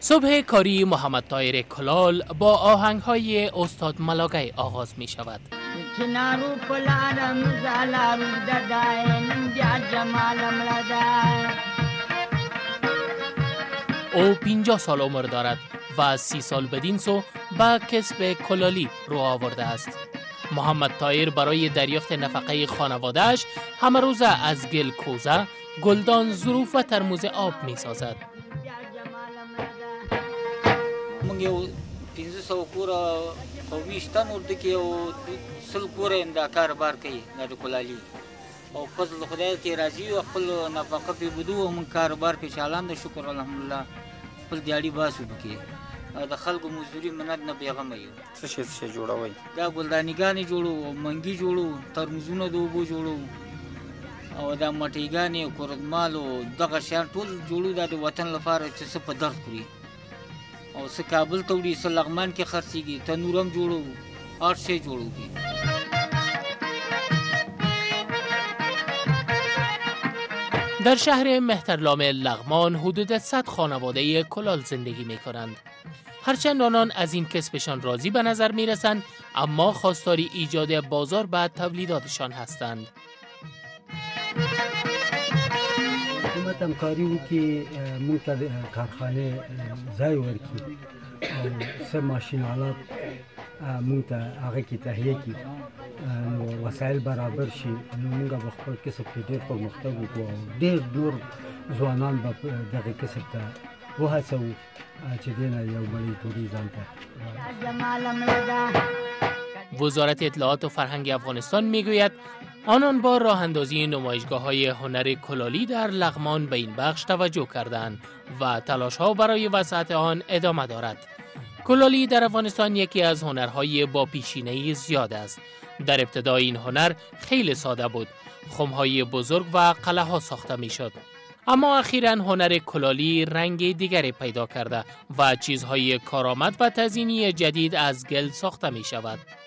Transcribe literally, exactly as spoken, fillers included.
صبح کاری محمد طاهر کلال با آهنگ‌های استاد ملاگی آغاز می شود. او پنجاه سال عمر دارد و سی سال بدین سو به کسب کلالی رو آورده است. محمد طاهر برای دریافت نفقه خانواده‌اش همه روزه از گل کوزه، گلدان، ظروف و ترموز آب می سازد. موږ یو پنځه سوه کوره او ویشت تن ورته کې او سل کوره یې دا کاروبار کوي دا د کلالي او فضل خدای کې راضي او خپل نفقه پې بدو او موږ کاروبار کې چالان ده شکر الحمدلله خپل دیاړي باسو پکې د خلکو مزدوري منت نه بېغمه یو. څه شی څه شی جوړوئ؟ دا ګلدانیګانې جوړو، منګي جوړو، ترموزونه د اوبو جوړو او دا مټیګانې او کورتمال او دغه شیان ټول جوړو دا د وطن لپاره چې څه په درد خوري او څه کابل ته وړي څه لغمان کې خرڅېږي تنور هم جوړو هر شی جوړو دي. در شهر مهترلام لغمان حدود صد خانواده کلال زندگی می کنند. هرچند آنان از این کسبشان راضی به نظر می رسند اما خواستار ایجاد بازار به تولیداتشان هستند. حکومت همکاری وکړي موږ ته د کارخانې ځای ورکړي او څه ماشین آلات موږ ته هغه کې تهیه کړي نو وسایل برابر شي نو موږ به خپل کسب کې ډېر پرمختګ وکړو او ډېر نور ځوانان به دغه کسب ته وهڅوو چې دې نه یو بلې توری ځان ته. وزارت اطلاعات و فرهنگ افغانستان میگوید آنان با راه اندازی نمایشگاه‌های هنر کلالی در لغمان به این بخش توجه کردند و تلاش‌ها برای وسعت آن ادامه دارد. کلالی در افغانستان یکی از هنرهای با پیشینه زیاد است. در ابتدای این هنر خیلی ساده بود. خم‌های بزرگ و قلعه‌ها ساخته می‌شد. اما اخیراً هنر کلالی رنگ دیگری پیدا کرده و چیزهای کارآمد و تزئینی جدید از گل ساخته می‌شود.